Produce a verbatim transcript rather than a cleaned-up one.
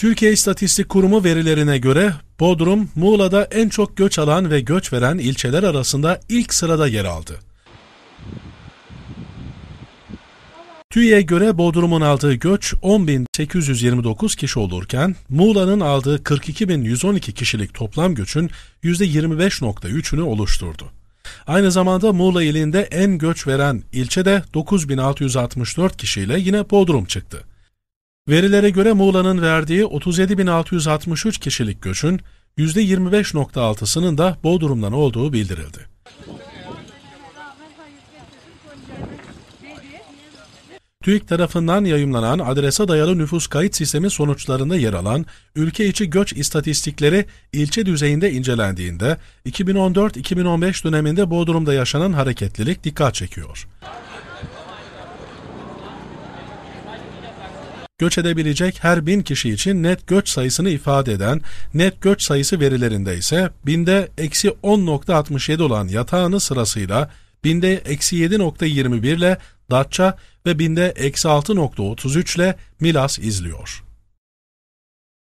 Türkiye İstatistik Kurumu verilerine göre Bodrum, Muğla'da en çok göç alan ve göç veren ilçeler arasında ilk sırada yer aldı. TÜİ'ye göre Bodrum'un aldığı göç on bin sekiz yüz yirmi dokuz kişi olurken, Muğla'nın aldığı kırk iki bin yüz on iki kişilik toplam göçün yüzde yirmi beş nokta üçünü oluşturdu. Aynı zamanda Muğla ilinde en göç veren ilçe de dokuz bin altı yüz altmış dört kişiyle yine Bodrum çıktı. Verilere göre Muğla'nın verdiği otuz yedi bin altı yüz altmış üç kişilik göçün yüzde yirmi beş nokta altısının da Bodrum'dan olduğu bildirildi. TÜİK tarafından yayımlanan adrese dayalı nüfus kayıt sistemi sonuçlarında yer alan ülke içi göç istatistikleri ilçe düzeyinde incelendiğinde iki bin on dört iki bin on beş döneminde Bodrum'da yaşanan hareketlilik dikkat çekiyor. Göç edebilecek her bin kişi için net göç sayısını ifade eden net göç sayısı verilerinde ise binde eksi on nokta altmış yedi olan Yatağanı sırasıyla binde eksi yedi nokta yirmi bir ile Datça ve binde eksi altı nokta otuz üç ile Milas izliyor.